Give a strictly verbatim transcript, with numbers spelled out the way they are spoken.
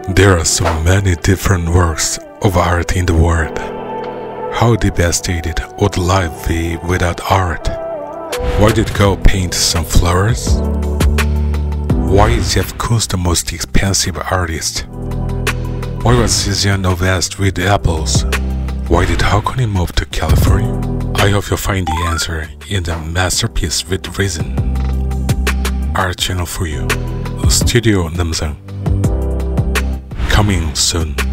There are so many different works of art in the world. How devastated would life be without art? Why did God paint some flowers? Why is Jeff Koons the most expensive artist? Why was Cezanne obsessed with apples? Why did Hakonin move to California? I hope you'll find the answer in the Masterpiece with Reason art channel for you. Studio Namsang. Coming soon.